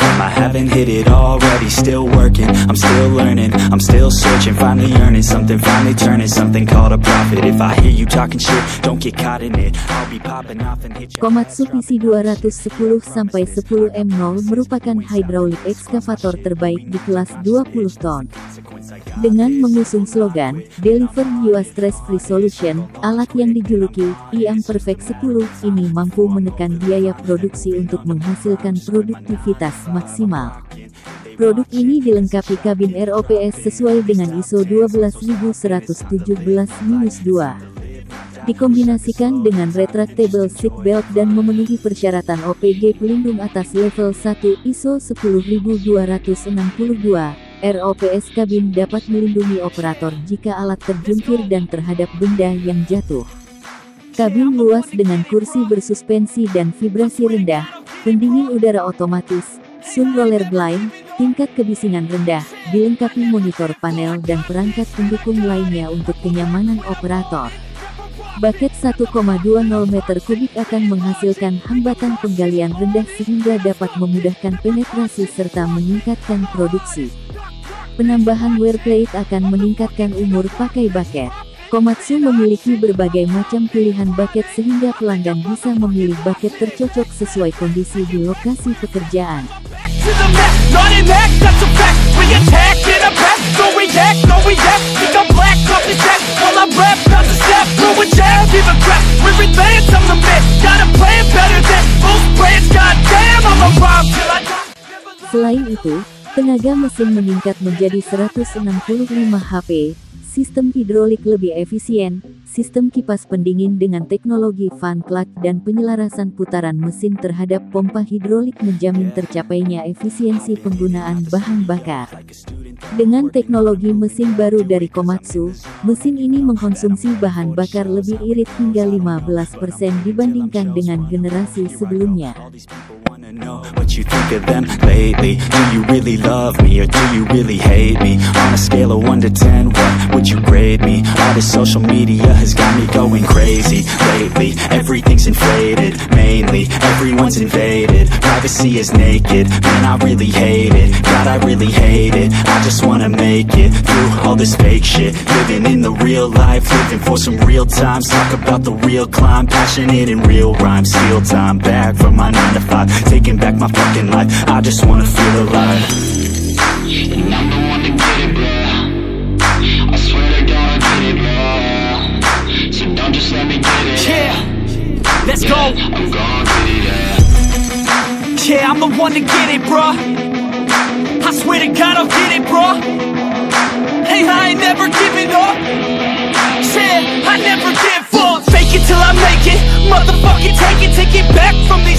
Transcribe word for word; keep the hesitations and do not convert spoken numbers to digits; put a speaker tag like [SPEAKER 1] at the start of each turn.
[SPEAKER 1] I haven't hit it already, still working, I'm still learning, I'm still searching, finally earning something, finally turning something called a profit. If I hear you talking shit, don't get caught in it, I'll be popping off and hit you.
[SPEAKER 2] Komatsu P C dua sepuluh sampai sepuluh M nol merupakan hydraulic excavator terbaik di kelas dua puluh ton. Dengan mengusung slogan Deliver You a Stress-Free Solution, alat yang dijuluki I A M Perfect sepuluh ini mampu menekan biaya produksi untuk menghasilkan produktivitas maksimal. Produk ini dilengkapi kabin R O P S sesuai dengan I S O dua belas ribu seratus tujuh belas dua. Dikombinasikan dengan retractable seat belt dan memenuhi persyaratan O P G pelindung atas level satu I S O sepuluh ribu dua ratus enam puluh dua. R O P S kabin dapat melindungi operator jika alat terjungkir dan terhadap benda yang jatuh. Kabin luas dengan kursi bersuspensi dan vibrasi rendah, pendingin udara otomatis, sun roller blind, tingkat kebisingan rendah, dilengkapi monitor panel dan perangkat pendukung lainnya untuk kenyamanan operator. Bucket satu koma dua nol meter kubik akan menghasilkan hambatan penggalian rendah sehingga dapat memudahkan penetrasi serta meningkatkan produksi. Penambahan wear plate akan meningkatkan umur pakai bucket. Komatsu memiliki berbagai macam pilihan bucket sehingga pelanggan bisa memilih bucket tercocok sesuai kondisi di lokasi pekerjaan. Selain itu, tenaga mesin meningkat menjadi seratus enam puluh lima HP, sistem hidrolik lebih efisien, sistem kipas pendingin dengan teknologi fan plug dan penyelarasan putaran mesin terhadap pompa hidrolik menjamin tercapainya efisiensi penggunaan bahan bakar. Dengan teknologi mesin baru dari Komatsu, mesin ini mengkonsumsi bahan bakar lebih irit hingga lima belas persen dibandingkan dengan generasi sebelumnya.
[SPEAKER 1] Know what you think of them lately. Do you really love me or do you really hate me? On a scale of one to ten, what would you grade me? All this social media has got me going crazy lately. Everything's inflated, mainly everyone's invaded. Privacy is naked, man I really hate it. God I really hate it. I just wanna make it through all this fake shit. Living in the real life, living for some real times. Talk about the real climb, passionate in real rhymes. Steal time back from my nine to five. Taking back my fucking life, I just wanna feel alive.
[SPEAKER 3] And I'm the one to get it, bro. I swear to God I get it, bro. So don't just let me get it.
[SPEAKER 1] Yeah, let's go.
[SPEAKER 3] I'm gonna get it, yeah.
[SPEAKER 1] Yeah, I'm the one to get it, bro. I swear to God I'll get it, bro. Hey, I ain't never giving up. Yeah, I never give up. Fake it till I make it, motherfucking take it, take it back from the